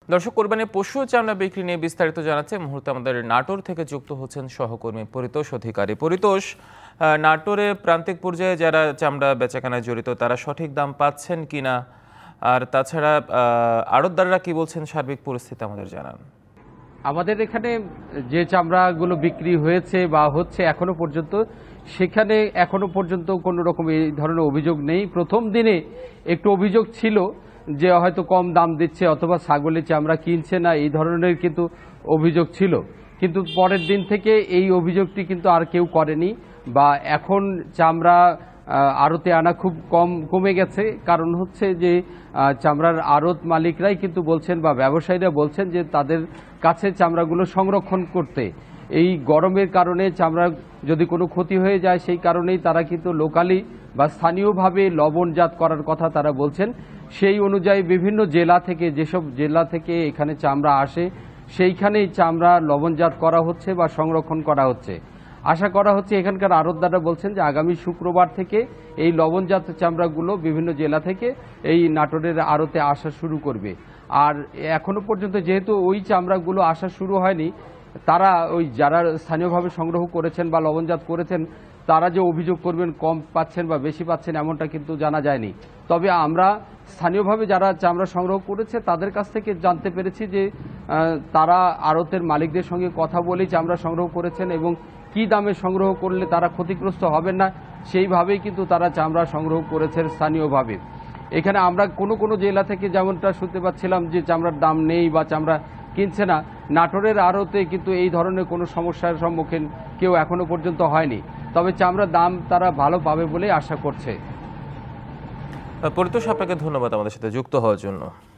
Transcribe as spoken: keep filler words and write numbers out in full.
দর্শক, কোরবানির পশু চামড়া বিক্রি নিয়ে বিস্তারিত জানাচ্ছে মুহূর্তে আমাদের নাটোর থেকে যুক্ত হচ্ছেন সহকর্মী পরিতোষ অধিকারী। পরিতোষ, নাটোরে প্রান্তিক পর্যায়ে যারা চামড়া বেচাকেনায় জড়িত তারা সঠিক দাম পাচ্ছেন কিনা, আর তাছাড়া আড়তদাররা কি বলছেন, সার্বিক পরিস্থিতি আমাদের জানান। আমাদের এখানে যে চামড়াগুলো বিক্রি হয়েছে বা হচ্ছে এখনো পর্যন্ত, সেখানে এখনো পর্যন্ত কোনো রকম এই ধরনের অভিযোগ নেই। প্রথম দিনে একটু অভিযোগ ছিল যে হয়তো কম দাম দিচ্ছে অথবা ছাগলের চামড়া কিনছে না, এই ধরনের কিন্তু অভিযোগ ছিল। কিন্তু পরের দিন থেকে এই অভিযোগটি কিন্তু আর কেউ করেনি, বা এখন চামড়া আড়তে আনা খুব কম কমে গেছে। কারণ হচ্ছে যে চামড়ার আড়ত মালিকরাই কিন্তু বলছেন বা ব্যবসায়ীরা বলছেন যে তাদের কাছে চামড়াগুলো সংরক্ষণ করতে, এই গরমের কারণে চামড়া যদি কোনো ক্ষতি হয়ে যায় সেই কারণেই তারা কিন্তু লোকালি বা স্থানীয়ভাবে লবণজাত করার কথা তারা বলছেন। সেই অনুযায়ী বিভিন্ন জেলা থেকে, যেসব জেলা থেকে এখানে চামড়া আসে সেইখানেই চামড়া লবণজাত করা হচ্ছে বা সংরক্ষণ করা হচ্ছে। আশা করা হচ্ছে, এখানকার আড়তদাররা বলছেন যে আগামী শুক্রবার থেকে এই লবণজাত চামড়াগুলো বিভিন্ন জেলা থেকে এই নাটোরের আড়তে আসা শুরু করবে। আর এখনো পর্যন্ত যেহেতু ওই চামড়াগুলো আসা শুরু হয়নি, তারা ওই যারা স্থানীয়ভাবে সংগ্রহ করেছেন বা লবণজাত করেছেন তারা যে অভিযোগ করবেন কম পাচ্ছেন বা বেশি পাচ্ছেন এমনটা কিন্তু জানা যায়নি। তবে আমরা স্থানীয়ভাবে যারা চামড়া সংগ্রহ করেছে তাদের কাছ থেকে জানতে পেরেছি যে তারা আড়তের মালিকদের সঙ্গে কথা বলেই চামড়া সংগ্রহ করেছেন এবং কি দামে সংগ্রহ করলে তারা ক্ষতিগ্রস্ত হবেন না সেইভাবেই কিন্তু তারা চামড়া সংগ্রহ করেছেন স্থানীয়ভাবে। এখানে আমরা কোনো কোনো জেলা থেকে যেমনটা শুনতে পাচ্ছিলাম যে চামড়ার দাম নেই বা চামড়া কিনছে না, নাটোরের আড়তে কিন্তু এই ধরনের কোনো সমস্যার সম্মুখীন কেউ এখনো পর্যন্ত হয়নি। তবে চামড়ার দাম তারা ভালো পাবে বলে আশা করছে। পরিতোষ, আপনাকে ধন্যবাদ আমাদের সাথে যুক্ত হওয়ার জন্য।